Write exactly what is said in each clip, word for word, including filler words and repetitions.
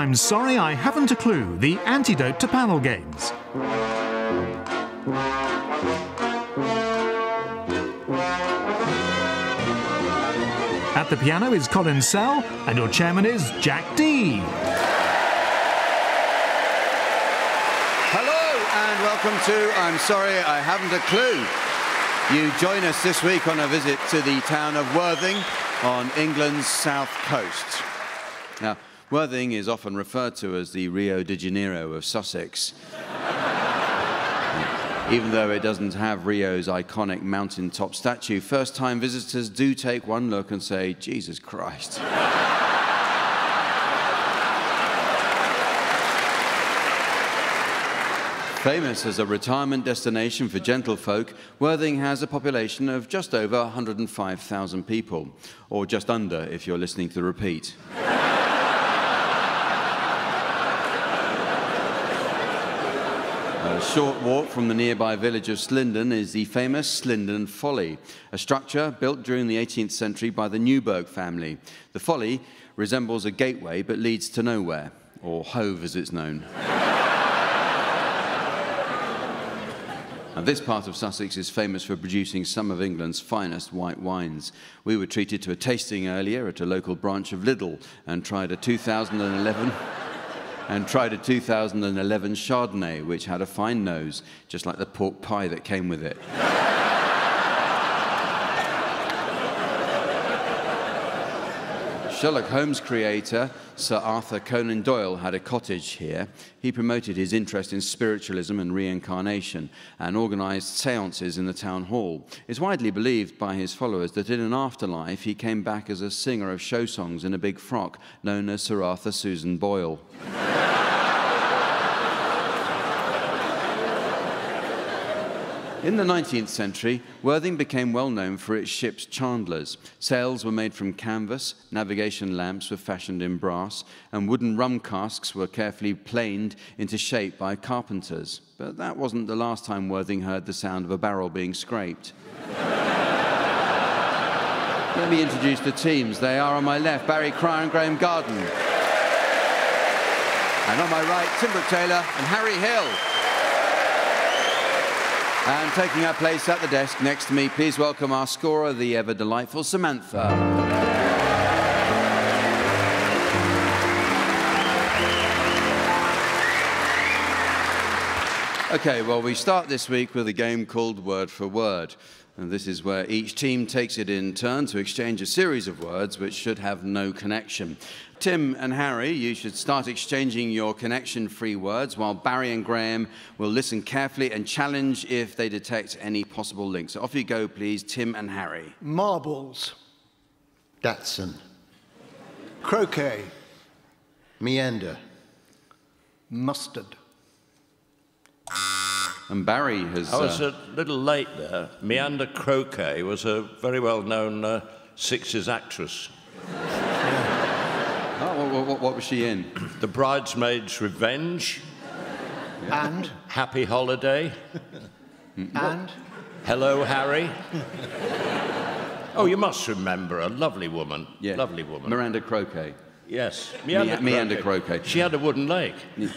I'm sorry I haven't a clue, the antidote to panel games. At the piano is Colin Sell, and your chairman is Jack D. Hello, and welcome to I'm Sorry I Haven't a Clue. You join us this week on a visit to the town of Worthing on England's south coast. Now, Worthing is often referred to as the Rio de Janeiro of Sussex. Even though it doesn't have Rio's iconic mountaintop statue, first-time visitors do take one look and say, Jesus Christ. Famous as a retirement destination for gentlefolk, Worthing has a population of just over one hundred five thousand people, or just under if you're listening to the repeat. A short walk from the nearby village of Slindon is the famous Slindon Folly, a structure built during the eighteenth century by the Newburgh family. The Folly resembles a gateway but leads to nowhere, or Hove as it's known. Now, this part of Sussex is famous for producing some of England's finest white wines. We were treated to a tasting earlier at a local branch of Lidl and tried a two thousand eleven and tried a two thousand eleven Chardonnay, which had a fine nose, just like the pork pie that came with it. Sherlock Holmes creator Sir Arthur Conan Doyle had a cottage here. He promoted his interest in spiritualism and reincarnation and organised séances in the town hall. It's widely believed by his followers that in an afterlife he came back as a singer of show songs in a big frock, known as Sir Arthur Susan Boyle. In the nineteenth century, Worthing became well known for its ship's chandlers. Sails were made from canvas, navigation lamps were fashioned in brass, and wooden rum casks were carefully planed into shape by carpenters. But that wasn't the last time Worthing heard the sound of a barrel being scraped. Let me introduce the teams. They are on my left, Barry Cryer and Graeme Garden. And on my right, Tim Brooke-Taylor and Harry Hill. And taking her place at the desk next to me, please welcome our scorer, the ever-delightful Samantha. OK, well, we start this week with a game called Word for Word. And this is where each team takes it in turn to exchange a series of words which should have no connection. Tim and Harry, you should start exchanging your connection-free words, while Barry and Graeme will listen carefully and challenge if they detect any possible links. So off you go, please, Tim and Harry. Marbles. Datsun. Croquet. Meander. Mustard. And Barry has... I was uh, a little late there. Meander Croquet was a very well-known uh, Sixes actress. Oh, what, what, what was she in? The Bridesmaid's Revenge. Yeah. And? Happy Holiday. And? Hello, Harry. Oh, you must remember, a lovely woman. Yeah. Lovely woman. Miranda Croquet. Yes. Meander, Me Croquet. Meander Croquet. She had a wooden leg. Yeah.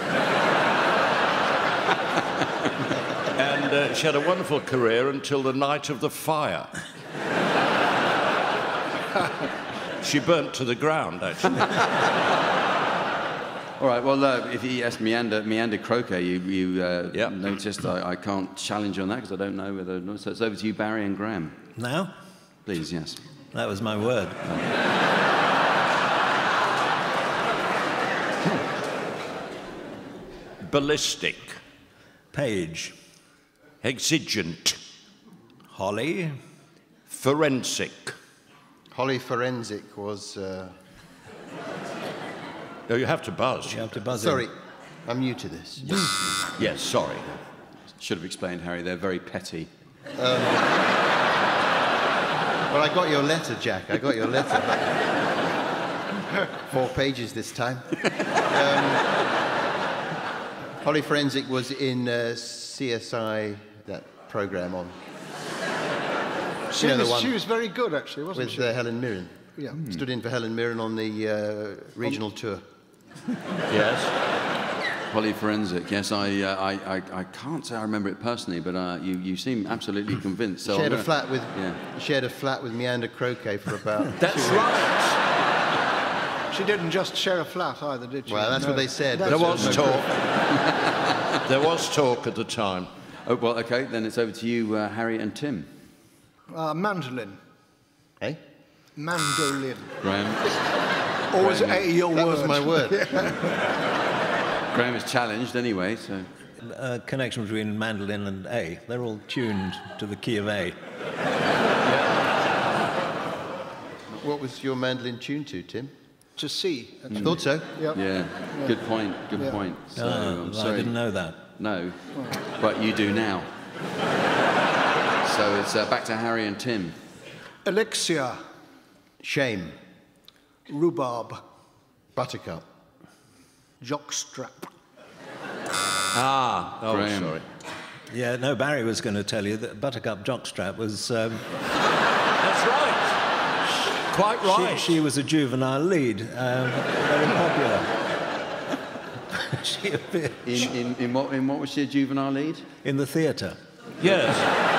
And uh, she had a wonderful career until the night of the fire. She burnt to the ground, actually. All right, well, uh, if you asked Meander, Meander Croquet, you, you uh, yep. noticed I, I can't challenge on that because I don't know whether... So it's over to you, Barry and Graeme. Now? Please, yes. That was my word. Ballistic. Page. Exigent. Holly. Forensic. Holly Forensic was... Uh... Oh, you have to buzz. You have to buzz Sorry, in. I'm new to this. Yes, yes, sorry. Should have explained, Harry, they're very petty. Um, well, I got your letter, Jack. I got your letter. Four pages this time. Um, Holly Forensic was in uh, C S I, that programme on... She, you know, was, the one she was very good, actually, wasn't with, she? With uh, Helen Mirren. Yeah. Mm. Stood in for Helen Mirren on the uh, regional on, tour. Yes. Polyforensic, yes, I, uh, I, I, I can't say I remember it personally, but uh, you, you seem absolutely convinced. So shared I'm a gonna- flat with Yeah. shared a flat with Meander Croquet for about. That's two right. She didn't just share a flat either, did she? Well, that's No. what they said. That's There it. was talk. There was talk at the time. Oh, well, okay, then it's over to you, uh, Harry and Tim. Uh, mandolin. Hey, Mandolin. Graham. Always Graham, A, your that word. was my word. Graham is challenged anyway, so... Uh, connection between mandolin and A. They're all tuned to the key of A. What was your mandolin tuned to, Tim? To see. I thought so. Yep. Yeah, good point, good Yeah. point. So, Ah, I'm I sorry. didn't know that. No, but you do now. So it's uh, back to Harry and Tim. Elixir. Shame, Rhubarb. buttercup, Jockstrap. Ah, oh, Graham. sorry. Yeah, no, Barry was going to tell you that Buttercup Jockstrap was... Um, That's right. Quite right. she, she was a juvenile lead, um, very popular. she appeared In, in, in, what, in what was she a juvenile lead? in the theatre. Yes.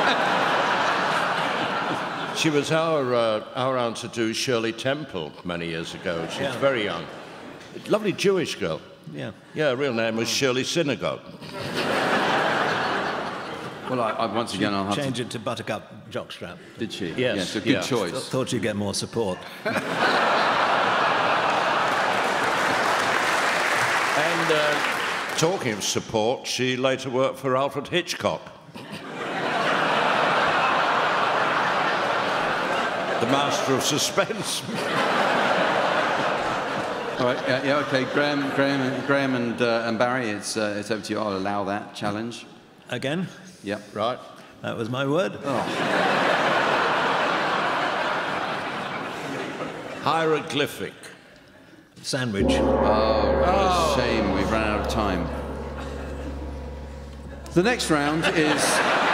She was our, uh, our answer to Shirley Temple many years ago. She was Yeah. very young. Lovely Jewish girl. Yeah. Yeah, her real name was Shirley Synagogue. Well, I, I, once again, I'll have Change to... it to Buttercup Jockstrap. Did she? Yes, Yes, a good yeah. Th- choice. thought you'd get more support. And uh, talking of support, she later worked for Alfred Hitchcock. The master of suspense. All right, yeah, yeah, okay, Graham, Graham, Graham and, uh, and Barry, it's, uh, it's over to you. I'll allow that challenge. Again, Yep. Right. that was my word. Hieroglyphic. Sandwich. Oh, what a shame, we've run out of time. The next round is...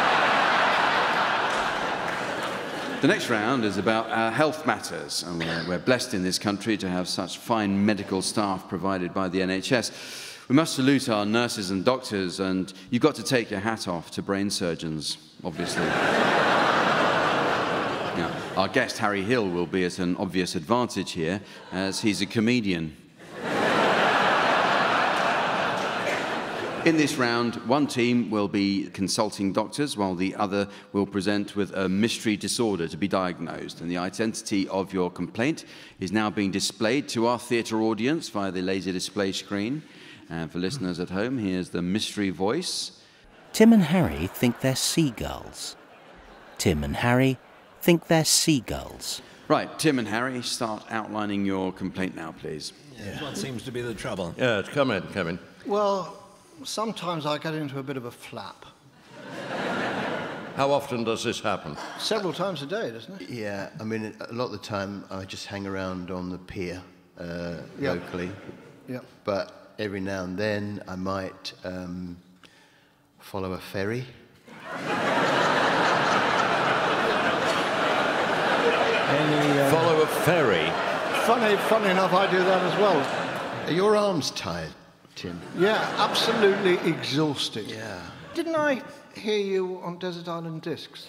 The next round is about uh, health matters, and we're, we're blessed in this country to have such fine medical staff provided by the N H S. We must salute our nurses and doctors, and you've got to take your hat off to brain surgeons, obviously. Now, our guest, Harry Hill, will be at an obvious advantage here, as he's a comedian. In this round, one team will be consulting doctors, while the other will present with a mystery disorder to be diagnosed. And the identity of your complaint is now being displayed to our theatre audience via the laser display screen. And for listeners at home, here's the mystery voice. Tim and Harry think they're seagulls. Tim and Harry think they're seagulls. Right, Tim and Harry, start outlining your complaint now, please. Yeah. What seems to be the trouble? Yeah, come in, come in. Well, sometimes I get into a bit of a flap. How often does this happen? Several times a day, doesn't it? Yeah, I mean, a lot of the time I just hang around on the pier uh, Yeah. locally, Yeah. but every now and then I might um, follow a ferry. Any, uh, Follow a ferry. Funny, funny enough, I do that as well. Are your arms tired, Tim? Yeah, absolutely exhausted. Yeah. Didn't I hear you on Desert Island Discs?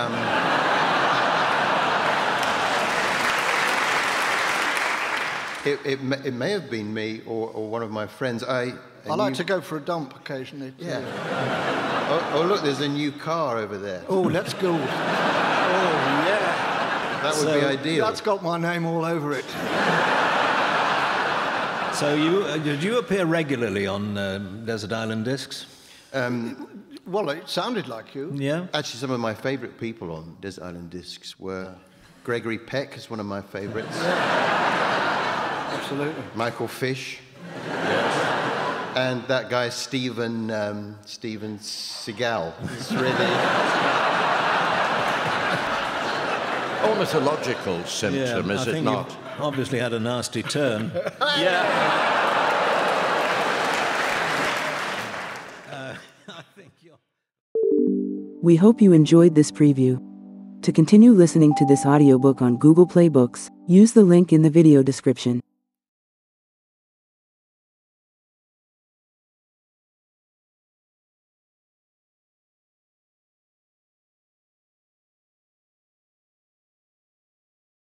It, it, may, it may have been me or, or one of my friends. I, I like to go for a dump occasionally. too. Yeah. Oh, oh, look, there's a new car over there. Oh, let's go. Oh, yeah. That would be ideal. That's got my name all over it. so you uh, did you appear regularly on um, Desert Island Discs? Well, it sounded like you. Yeah. Actually, some of my favourite people on Desert Island Discs were Gregory Peck is one of my favourites. Absolutely. Michael Fish. And that guy Stephen um, Stephen Seagal. It's really Ornithological symptom, yeah, is I it think not? you've obviously had a nasty turn. Yeah. I think you're... We hope you enjoyed this preview. To continue listening to this audiobook on Google Play Books, use the link in the video description.